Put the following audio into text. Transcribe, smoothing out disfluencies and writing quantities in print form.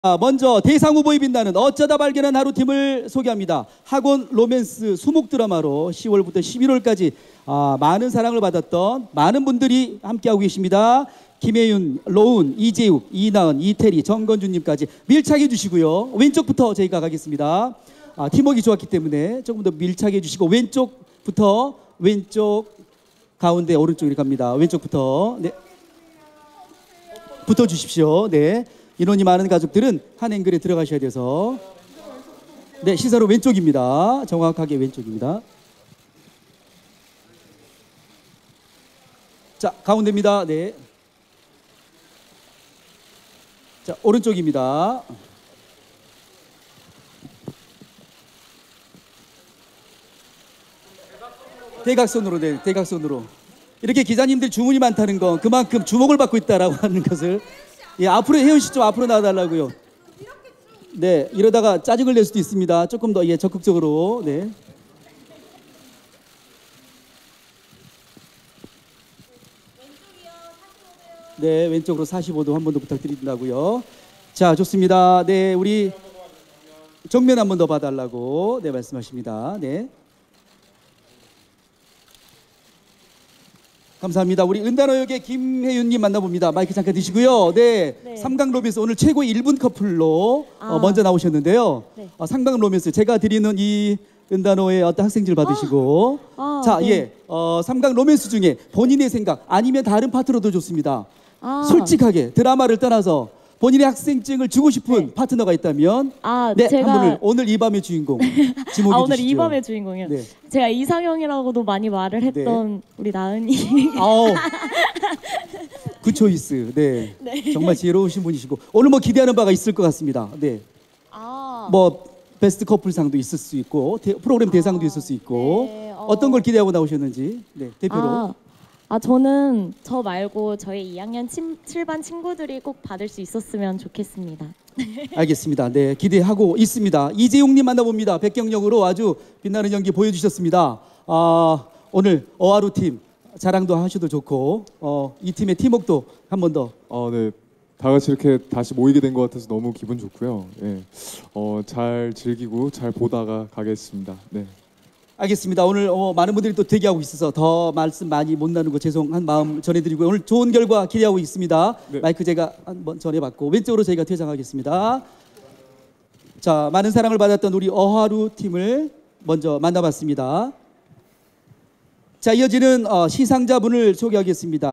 먼저 대상 후보에 빛나는 어쩌다 발견한 하루 팀을 소개합니다. 학원 로맨스 수목 드라마로 10월부터 11월까지 많은 사랑을 받았던 많은 분들이 함께하고 계십니다. 김혜윤, 로운, 이재욱, 이나은, 이태리, 정건주님까지 밀착해 주시고요. 왼쪽부터 저희가 가겠습니다. 팀워크가 좋았기 때문에 조금 더 밀착해 주시고 왼쪽부터 왼쪽 가운데 오른쪽으로 갑니다. 왼쪽부터 네. 붙어 주십시오. 네. 인원이 많은 가족들은 한 앵글에 들어가셔야 돼서 네, 시사로 왼쪽입니다. 정확하게 왼쪽입니다. 자, 가운데입니다. 네. 자, 오른쪽입니다. 대각선으로, 네, 대각선으로. 이렇게 기자님들 주문이 많다는 건 그만큼 주목을 받고 있다라고 하는 것을. 예, 앞으로 혜연 씨 좀 앞으로 나와달라고요. 네, 이러다가 짜증을 낼 수도 있습니다. 조금 더 적극적으로. 네. 네, 왼쪽으로 45도 한 번 더 부탁드린다고요. 자, 좋습니다. 네, 우리 정면 한 번 더 봐달라고 네 말씀하십니다. 네. 감사합니다. 우리 은단어역의 김혜윤님 만나봅니다. 마이크 잠깐 드시고요. 네, 네. 삼강 로맨스 오늘 최고의 1분 커플로 먼저 나오셨는데요. 네. 삼강 로맨스 제가 드리는 이 은단어의 어떤 학생지를 받으시고 자, 네. 예, 삼강 로맨스 중에 본인의 생각 아니면 다른 파트너도 좋습니다. 솔직하게 드라마를 떠나서 본인의 학생증을 주고 싶은 네. 파트너가 있다면 네, 제가... 한 분을 오늘 이 밤의 주인공 지목해 오늘 주시죠. 이 밤의 주인공이요. 네. 제가 이상형이라고도 많이 말을 했던 네. 우리 나은이. 그 초이스. 네. 네. 정말 지혜로우신 분이시고 오늘 뭐 기대하는 바가 있을 것 같습니다. 네. 뭐 베스트 커플상도 있을 수 있고 프로그램 대상도 있을 수 있고 네. 어떤 걸 기대하고 나오셨는지 네, 대표로. 저는 저 말고 저희 2학년 7반 친구들이 꼭 받을 수 있었으면 좋겠습니다. 알겠습니다. 네, 기대하고 있습니다. 이재용님 만나봅니다. 백경역으로 아주 빛나는 연기 보여주셨습니다. 오늘 어하루 팀 자랑도 하셔도 좋고 이 팀의 팀워크도 한 번 더. 네, 다 같이 이렇게 다시 모이게 된 것 같아서 너무 기분 좋고요. 예, 잘 즐기고 잘 보다가 가겠습니다. 네. 알겠습니다. 오늘 많은 분들이 또 대기하고 있어서 더 말씀 많이 못 나누고 죄송한 마음 전해드리고요. 오늘 좋은 결과 기대하고 있습니다. 네. 마이크 제가 한번 전해받고 왼쪽으로 저희가 퇴장하겠습니다. 자, 많은 사랑을 받았던 우리 어하루 팀을 먼저 만나봤습니다. 자, 이어지는 시상자분을 소개하겠습니다.